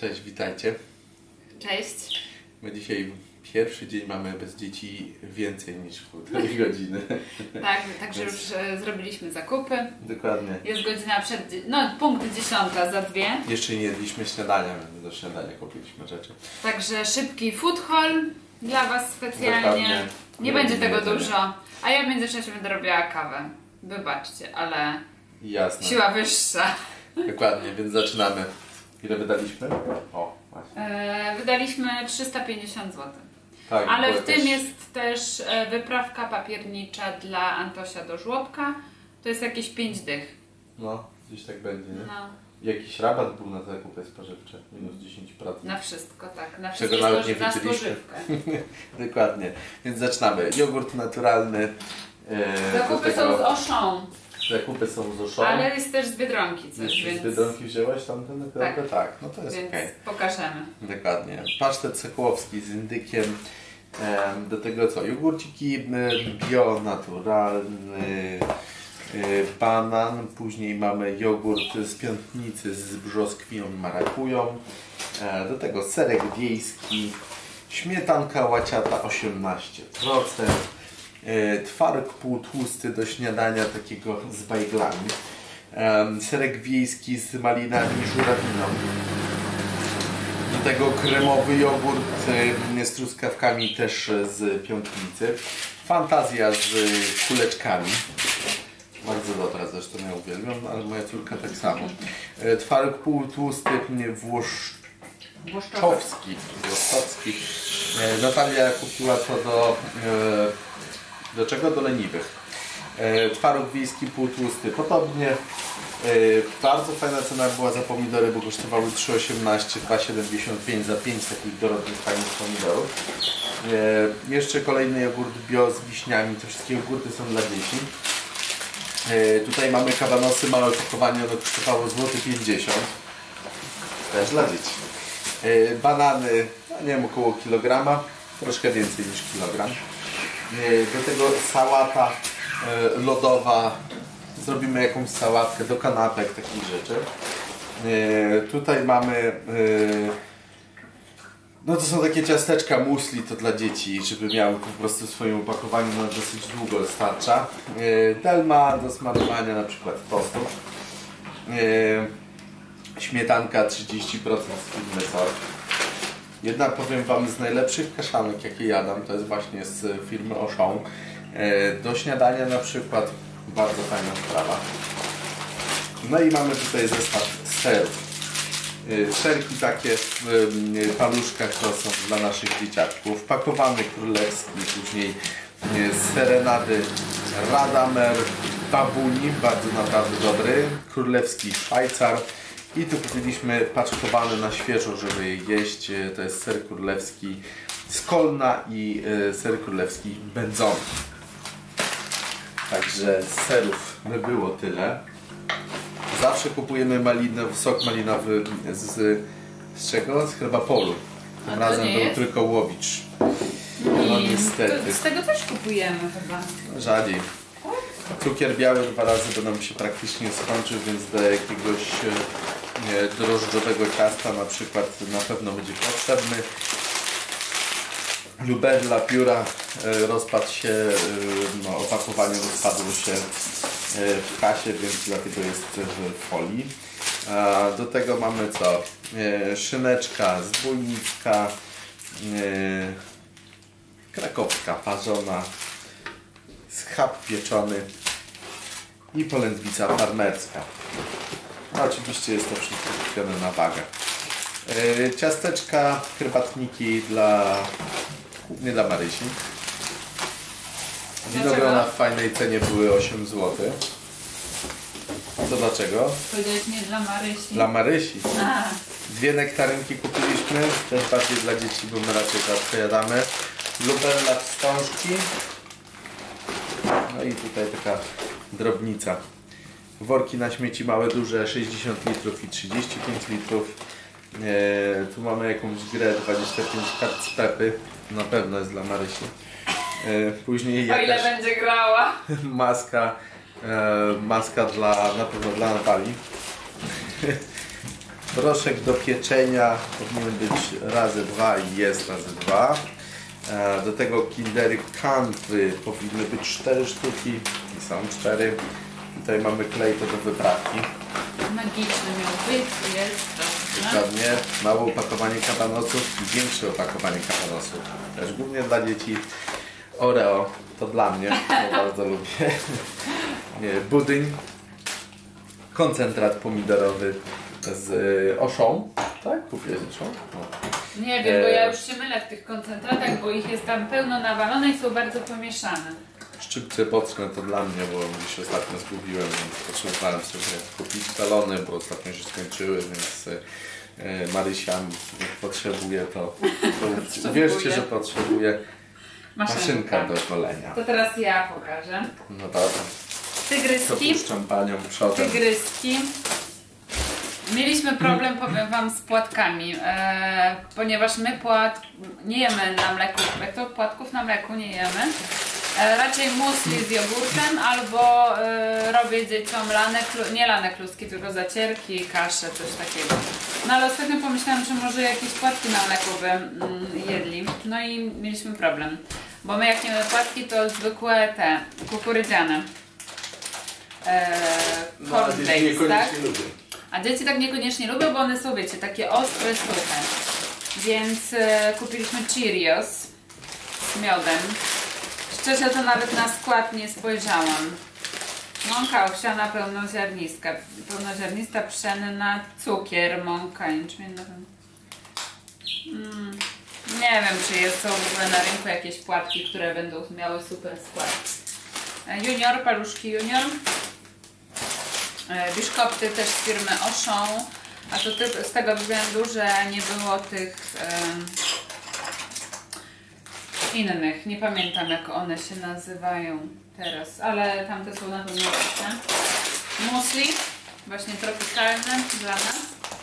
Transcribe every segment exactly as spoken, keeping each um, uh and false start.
Cześć, witajcie. Cześć. My dzisiaj pierwszy dzień mamy bez dzieci więcej niż półtorej godziny. Tak, także Więc... już e, zrobiliśmy zakupy. Dokładnie. Jest godzina przed, no punkt dziesiąta za dwie. Jeszcze nie jedliśmy śniadania, więc do śniadania kupiliśmy rzeczy. Także szybki food haul dla Was specjalnie. Dokładnie. Nie będzie tego jedzenie. dużo. A ja w międzyczasie będę robiła kawę. Wybaczcie, ale Jasne. siła wyższa. Dokładnie, więc zaczynamy. Ile wydaliśmy? O, właśnie. E, wydaliśmy trzysta pięćdziesiąt złotych. Tak, Ale bo w tym jakaś- jest też e, wyprawka papiernicza dla Antosia do żłobka. To jest jakieś pięć dych. No, gdzieś tak będzie, nie? No, Jakiś rabat był na zakupy spożywcze, minus dziesięć procent. na wszystko, tak. Na Czego wszystko nawet nie na wyczyliśmy. spożywkę. Dokładnie, więc zaczynamy. Jogurt naturalny. E, Zakupy do tego- są z Auchan, Zakupy są z Auchan. ale jest też z Biedronki coś, Jeśli więc, z Biedronki wzięłaś tamten naprawdę? Tak. tak, no to jest więc okej. pokażemy. Dokładnie. Pasztet sekłowski z indykiem. Em, Do tego co? Jogurciki e, bio, naturalny, e, banan. Później mamy jogurt z piątnicy z brzoskwiną i marakują. E, Do tego serek wiejski. Śmietanka łaciata osiemnaście procent. E, Twaróg półtłusty do śniadania takiego z bajglami. E, Serek wiejski z malinami i żurawiną. Do tego kremowy jogurt e, z truskawkami też z piątnicy. Fantazja z kuleczkami. Bardzo dobra, zresztą ja uwielbiam, ale moja córka tak samo. E, Twaróg półtłusty włosz... Włoszczowski. Włoszczowski. E, Natalia kupiła to do... E, do czego? Do leniwych. E, Twaróg wiejski półtłusty. Podobnie. E, bardzo fajna cena była za pomidory, bo kosztowały trzy osiemnaście, dwa siedemdziesiąt pięć za pięć takich dorodnych, fajnych pomidorów. E, jeszcze kolejny jogurt bio z wiśniami. Te wszystkie jogurty są dla dzieci. E, tutaj mamy kabanosy, małe opakowanie, ono kosztowało złoty pięćdziesiąt. Też dla dzieci. E, banany, no nie wiem, około kilograma. Troszkę więcej niż kilogram. Do tego sałata e, lodowa. Zrobimy jakąś sałatkę do kanapek, takich rzeczy. E, tutaj mamy e, no to są takie ciasteczka musli, to dla dzieci, żeby miały po prostu w swoim opakowaniu, no dosyć długo starcza. E, Delma do smarowania na przykład tostów. E, śmietanka trzydzieści procent z firmy Sort. Jedna, powiem Wam, z najlepszych kaszanek, jakie jadam, to jest właśnie z firmy Auchan. Do śniadania na przykład, bardzo fajna sprawa. No i mamy tutaj zestaw serów. Serki takie w paluszkach to są dla naszych dzieciaczków. Pakowany królewski, później serenady Radamer, babuni, bardzo naprawdę dobry. Królewski Szwajcar. I tu kupiliśmy paczkowany na świeżo, żeby je jeść. To jest ser królewski z Kolna i ser królewski Będzony. Także z serów by było tyle. Zawsze kupujemy malinowy, sok malinowy z, z czego? Z Herbapolu. Tym razem był jest? tylko Łowicz. No niestety. To z tego też kupujemy chyba. Rzadziej. Cukier biały dwa razy, bo nam się praktycznie skończył, więc do jakiegoś nie, drożdżowego ciasta na przykład na pewno będzie potrzebny. Lubella pióra rozpadł się, no, opakowanie rozpadło się w kasie, więc dlatego jest w folii. Do tego mamy co? Szyneczka z bujnicka, krakowska parzona, schab pieczony i polędwica farmerska. No, oczywiście jest to wszystko kupione na wagę. Yy, ciasteczka, herbatniki dla głównie dla Marysi. Winogrona w fajnej cenie były osiem złotych. To dlaczego? Powiedziałeś nie dla Marysi. Dla Marysi. A. Dwie nektarynki kupiliśmy, też bardziej dla dzieci, bo my raczej rzadko jadamy. Lubella wstążki. No i tutaj taka drobnica. Worki na śmieci małe, duże, sześćdziesiąt litrów i trzydzieści pięć litrów. Eee, tu mamy jakąś grę, dwadzieścia pięć kart z Pepy. Na pewno jest dla Marysi. Eee, później o ile będzie grała. Maska, eee, maska dla, na pewno dla Natalii. Proszek do pieczenia powinien być razy dwa i jest razy dwa. Do tego Kindery Country powinny być cztery sztuki i są cztery. Tutaj mamy klej to do wyprawki. Magiczny miał być, jest to. Dokładnie. Małe opakowanie kabanosów i większe opakowanie kabanosów. Też głównie dla dzieci. Oreo to dla mnie, bo bardzo lubię. Budyń. Koncentrat pomidorowy z oszą. Tak? Kupiłeś oszą? No. Nie wiem, bo ja już się mylę w tych koncentratach, bo ich jest tam pełno nawalone i są bardzo pomieszane. Szczypce boczne to dla mnie, bo gdzieś ostatnio zgubiłem, więc potrzebowałem sobie kupić talony, bo ostatnio się skończyły, więc e, Marysia jak potrzebuje, to, to uwierzcie, że potrzebuje Maszynka. maszynka do golenia. To teraz ja pokażę. No dobra. Tygryski. To puszczam panią przodem. Tygryski. Mieliśmy problem, powiem wam, z płatkami, e, ponieważ my płat nie jemy na mleku, jak to płatków na mleku nie jemy. E, raczej musli z jogurtem albo e, robię dzieciom lane, nie lane kluski, tylko zacierki, kasze, coś takiego. No ale ostatnio pomyślałam, że może jakieś płatki na mleku by mm, jedli. No i mieliśmy problem, bo my jak nie mamy płatki, to zwykłe te kukurydziane. E, No, a dzieci niekoniecznie lubię. A dzieci tak niekoniecznie lubią, bo one są, wiecie, takie ostre, suche. Więc e, kupiliśmy Cheerios z miodem. Szczerze to nawet na skład nie spojrzałam. Mąka owsiana pełnoziarnistka. Pełnoziarnista, pszenna, cukier, mąka jęczmienna. Mm, nie wiem, czy jest, są w ogóle na rynku jakieś płatki, które będą miały super skład. E, junior, paluszki Junior. Biszkopty też z firmy Auchan, a to tylko z tego względu, że nie było tych um, innych, nie pamiętam jak one się nazywają teraz, ale tamte są na pewno lepsze. Musli, właśnie tropikalne dla nas.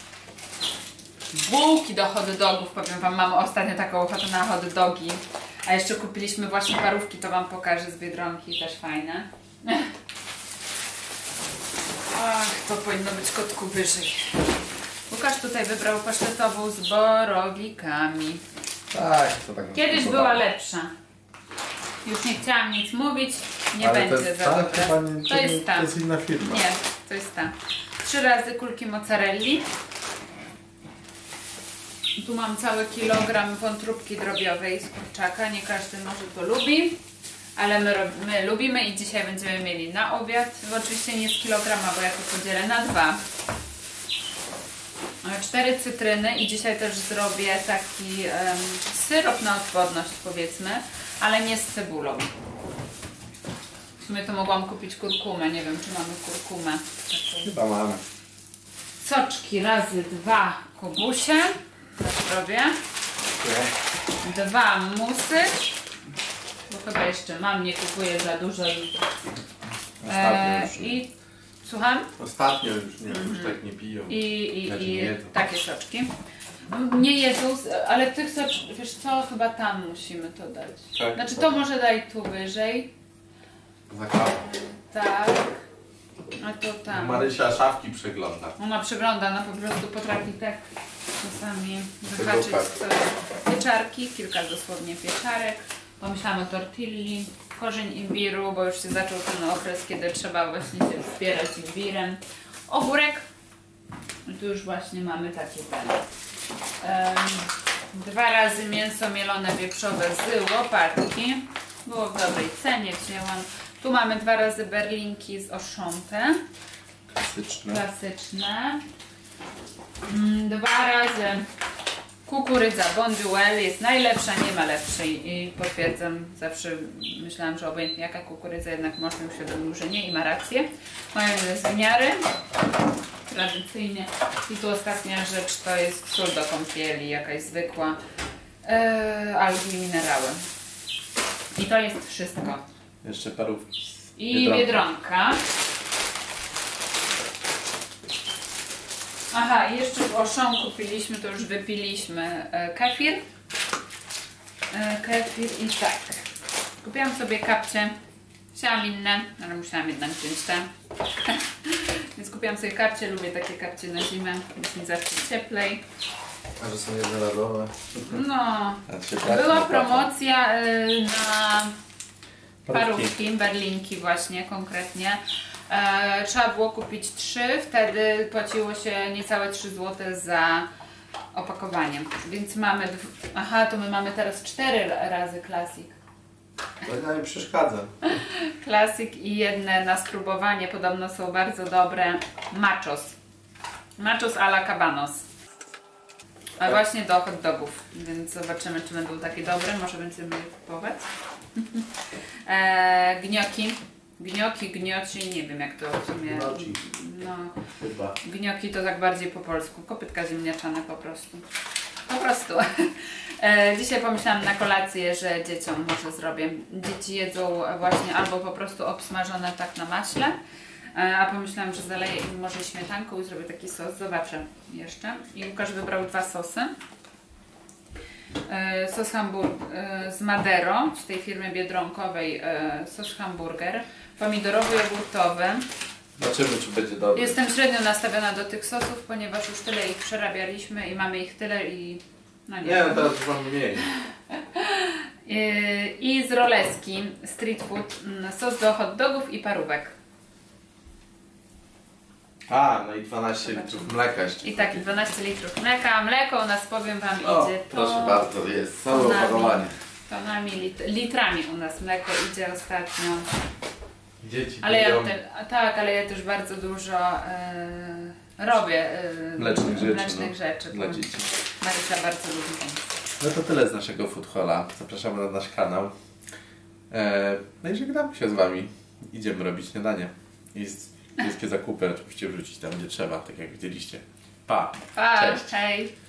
Bułki do hot dogów, powiem wam, mam ostatnio taką ochotę na hot dogi. A jeszcze kupiliśmy właśnie parówki, to wam pokażę z Biedronki, też fajne. Ach, to powinno być kotku wyżej. Łukasz tutaj wybrał pasztetową z borowikami. Tak, to tak. Kiedyś była lepsza. Już nie chciałam nic mówić, nie ale będzie to jest za ta, dobre. Pani, To jest ta. To jest inna firma. Nie, to jest ta. Trzy razy kulki mozzarelli. Tu mam cały kilogram wątróbki drobiowej z kurczaka. Nie każdy może to lubi. Ale my, my lubimy i dzisiaj będziemy mieli na obiad. Oczywiście nie z kilograma, bo ja to podzielę na dwa. Cztery cytryny i dzisiaj też zrobię taki um, syrop na odporność, powiedzmy, ale nie z cebulą. W sumie to mogłam kupić kurkumę, nie wiem czy mamy kurkumę. Chyba mamy. Soczki razy dwa kubusie. Tak robię. Dwa musy. Bo chyba jeszcze mam, nie kupuję za dużo i... Ostatnio już nie. I słucham? Ostatnio już nie, już tak nie piją. I, i, Znaczy i nie jedzą. takie soczki. Nie jedzą, ale tych soczków, wiesz co, chyba tam musimy to dać. Tak, Znaczy tak. to może daj tu wyżej. Za kawę. Tak. A to tam. Marysia szafki przegląda. Ona przegląda, ona po prostu potrafi tak czasami wyhaczyć tak. coś. Pieczarki, kilka dosłownie pieczarek. Pomyślałam o tortilli, korzeń imbiru, bo już się zaczął ten okres, kiedy trzeba właśnie się wspierać imbirem. Ogórek. I tu już właśnie mamy takie ten. Um, dwa razy mięso mielone wieprzowe z łopatki. Było w dobrej cenie, wzięłam. Tu mamy dwa razy berlinki z Auchan. Klasyczne. Klasyczne. Mm, Dwa razy kukurydza Bonduelle jest najlepsza, nie ma lepszej i potwierdzam, zawsze myślałam, że obojętnie jaka kukurydza, jednak można uświadomić, że nie i ma rację. Majonez z miary, tradycyjnie. I tu ostatnia rzecz to jest sól do kąpieli, jakaś zwykła, eee, algi i minerały. I to jest wszystko. Jeszcze parówki. I Biedronka. Aha, i jeszcze w Auchan kupiliśmy, to już wypiliśmy e, kefir. E, kefir i tak. Kupiłam sobie kapcie. Chciałam inne, ale musiałam jednak wziąć te. Więc kupiłam sobie kapcie, lubię takie kapcie na zimę, jest mi zawsze cieplej. A że są jednorazowe. No, była promocja y, na parówki, berlinki właśnie konkretnie. E, trzeba było kupić trzy, wtedy płaciło się niecałe trzy złote za opakowanie. Więc mamy, dw... aha, to my mamy teraz cztery razy Classic. To nie przeszkadza. Classic i jedne na spróbowanie, podobno są bardzo dobre. Machos. Machos a la Cabanos. A właśnie do hot dogów, więc zobaczymy, czy będą takie dobre, może będziemy je kupować. e, gnioki. Gnioki, gnioci, nie wiem jak to w sumie. Gnocchi. No, Chyba. gnioki to tak bardziej po polsku. Kopytka ziemniaczane po prostu. Po prostu. E, dzisiaj pomyślałam na kolację, że dzieciom może zrobię. Dzieci jedzą właśnie albo po prostu obsmażone tak na maśle, e, a pomyślałam, że zaleję im może śmietanką i zrobię taki sos. Zobaczę jeszcze. I Łukasz wybrał dwa sosy. E, sos hamburg e, z Madero, z tej firmy biedronkowej, e, sos hamburger, pomidorowo-jogurtowy. Zobaczymy, czy będzie dobry. Jestem średnio nastawiona do tych sosów, ponieważ już tyle ich przerabialiśmy i mamy ich tyle i... No nie, Nie, no teraz już mam mniej. I, I z roleski street food, sos do hot dogów i parówek. A, no i dwanaście litrów mleka jeszcze. I tak, dwanaście litrów mleka. Mleko u nas, powiem Wam, O, idzie to... proszę bardzo, jest całe tonami, opakowanie. tonami, lit, litrami u nas mleko idzie ostatnio. Dzieci Ale ja piją. te, a tak, ale ja też bardzo dużo e, robię e, Mlecznych rzeczy, mlecznych no, rzeczy. dla dzieci. Marysia bardzo lubi. No to tyle z naszego food halla. Zapraszamy na nasz kanał. E, no i żegnamy się z Wami. Idziemy robić śniadanie. I wszystkie zakupy oczywiście wrzucić tam, gdzie trzeba, tak jak widzieliście. Pa! Pa, Cześć! hej!